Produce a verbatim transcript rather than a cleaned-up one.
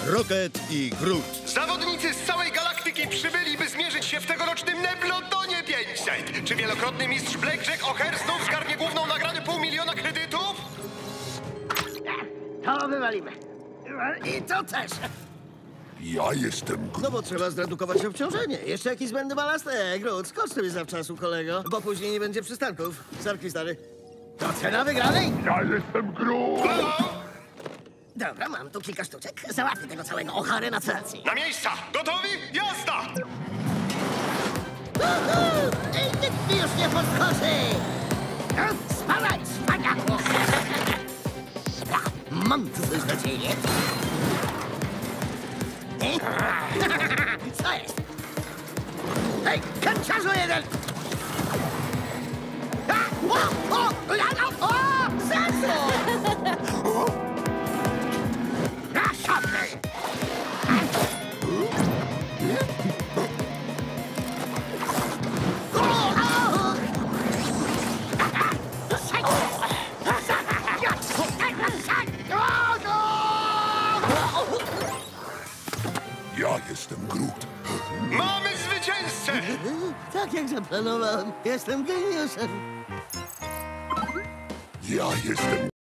Rocket i Groot. Zawodnicy z całej galaktyki przybyli, by zmierzyć się w tegorocznym Neblotonie pięćset. Czy wielokrotny mistrz Blackjack O'Hare znów zgarnie główną nagrodę pół miliona kredytów? To wywalimy. I to też. Ja jestem Groot. No bo trzeba zredukować obciążenie. Jeszcze jakiś zbędny balast? Eee, Groot, skocz sobie zawczasu, kolego, bo później nie będzie przystanków. Sarki, stary. To cena wygranej? Ja jestem Groot. Dobra, mam tu kilka sztuczek. Załatwię tego całego O'Hare na stacji. Na miejsca! Gotowi? Jazda! Uhu! I nikt mi już nie podskoczy! No, spadaj, szpaniaku! Mam tu coś dla ciebie. Ej? Co jest? Hej, kanciarzu jeden! A! O! O! O! O! Sensu! Na szopy! Ja jestem Groot. Mamy zwycięzcę! Tak jak zaplanowałem. Jestem geniuszem. Ja jestem